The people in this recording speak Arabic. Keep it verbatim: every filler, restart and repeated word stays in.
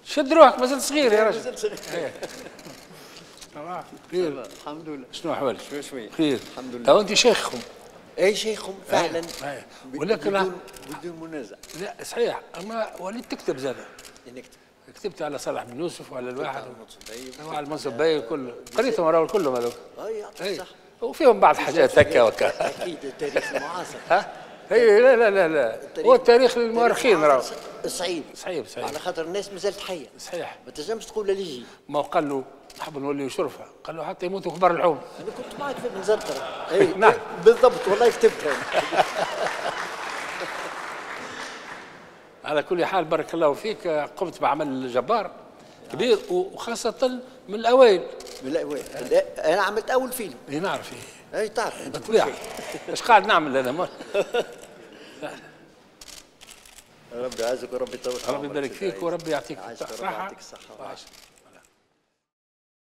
شد روحك مازلت صغير يا رجل. مازلت صغير. خير. الحمد لله. شنو احوالك؟ شوي شوي. خير. الحمد لله. تو انت شيخهم. اي شيخهم فعلا. ولكن بدون بدون منازع. لا صحيح، اما وليت تكتب زاد. نكتب. كتبت على صالح بن يوسف وعلى الواحد المنصبي وعلى المنصبي وكل قريتهم راهو كلهم هذوك. اي يعطيك صح. وفيهم بعض حاجات هكا وكا. اكيد التاريخ المعاصر. ها؟ اي لا لا لا لا هو التاريخ للمؤرخين راهو. صعيب. صحيح صحيح. على خاطر الناس مازالت حيه. صحيح. ما تنجمش تقول اللي يجي. ما قال له نحب نوليو شرفه، قال له حتى يموتوا كبار الحوم. انا كنت معك في بنزرتر. اي نعم. بالضبط والله كتبتها. على كل حال بارك الله فيك، قمت بعمل جبار كبير وخاصة من الأوائل. من الأوائل. أنا عملت أول فيلم. اي نعرف. اي تعرف انت كل بالطبيعة. شيء. ايش قاعد نعمل انا؟ ما ربي يعزك وربي يطول. ربي يبارك فيك وربي يعطيك الصحة. الصحة.